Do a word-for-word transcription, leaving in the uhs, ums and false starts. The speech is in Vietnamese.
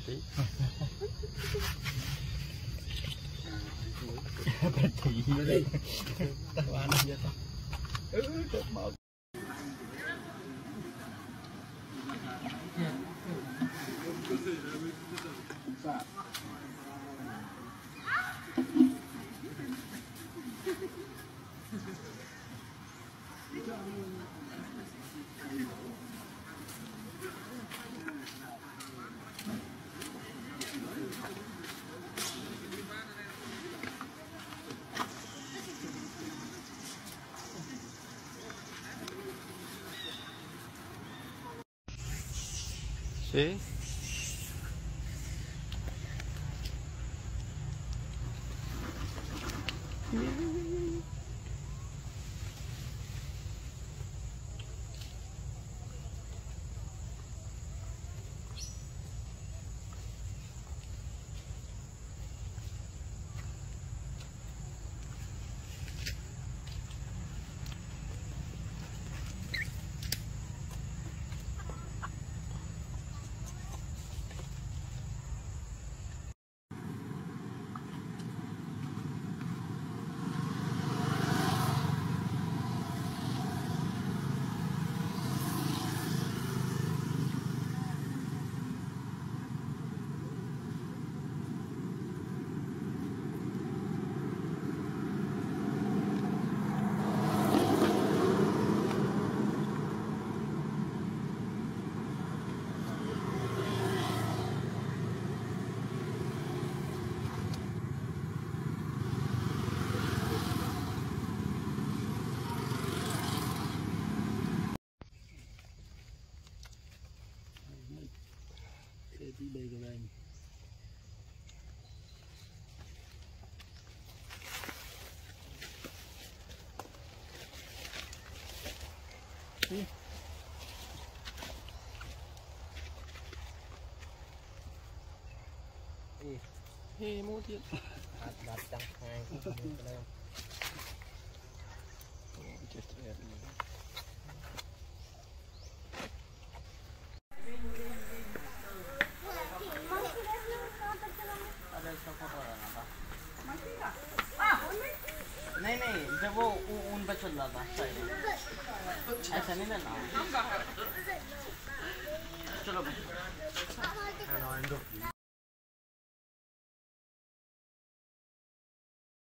tí. Thì đi. Tao ăn vậy ta. Ừ, được một. Sí. Đi đây cái này. Đi. Đi. Hê mua thiệt. Đặt đặt trong hai cái này. Chết rồi. नहीं नहीं जब वो उन पर चल रहा था ऐसा नहीं लेना चलो